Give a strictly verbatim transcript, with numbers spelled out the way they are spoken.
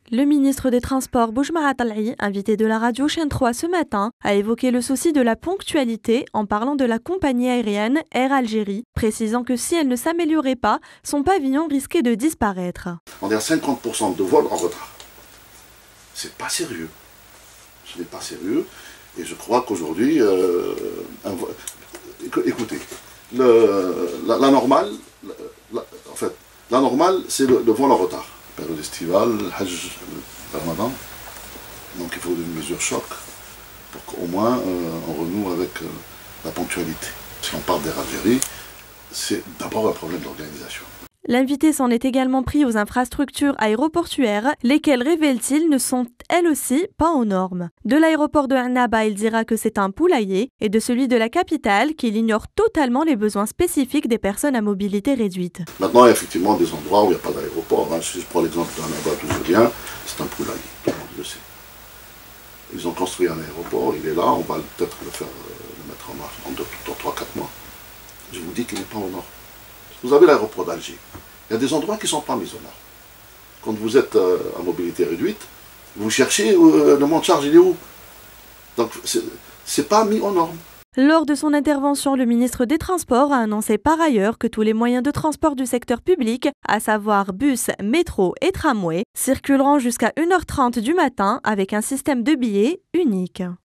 Le ministre des Transports Bouchmaha Tal'i, invité de la radio Chaîne trois ce matin, a évoqué le souci de la ponctualité en parlant de la compagnie aérienne Air Algérie, précisant que si elle ne s'améliorait pas, son pavillon risquait de disparaître. On est à cinquante pour cent de vols en retard. C'est pas sérieux. Ce n'est pas sérieux. Et je crois qu'aujourd'hui, euh, écoutez, le, la, la normale, la, en fait, la normale, c'est le, le vol en retard. Période estivale, Hajj, Ramadan. Donc il faut une mesure choc pour qu'au moins euh, on renoue avec euh, la ponctualité. Si on parle d'Air Algérie, c'est d'abord un problème d'organisation. L'invité s'en est également pris aux infrastructures aéroportuaires, lesquelles, révèle-t-il, ne sont elles aussi pas aux normes. De l'aéroport de Annaba, il dira que c'est un poulailler, et de celui de la capitale, qu'il ignore totalement les besoins spécifiques des personnes à mobilité réduite. Maintenant, il y a effectivement des endroits où il n'y a pas d'aéroport. Hein. Si je prends l'exemple d'Annaba d'où je viens, c'est un poulailler, tout le monde le sait. Ils ont construit un aéroport, il est là, on va peut-être le faire, le mettre en marche dans trois quatre mois. Je vous dis qu'il n'est pas aux normes. Vous avez l'aéroport d'Alger. Il y a des endroits qui ne sont pas mis aux normes. Quand vous êtes euh, à mobilité réduite, vous cherchez euh, le monte charge, il est où? Donc, ce n'est pas mis aux normes. Lors de son intervention, le ministre des Transports a annoncé par ailleurs que tous les moyens de transport du secteur public, à savoir bus, métro et tramway, circuleront jusqu'à une heure trente du matin avec un système de billets unique.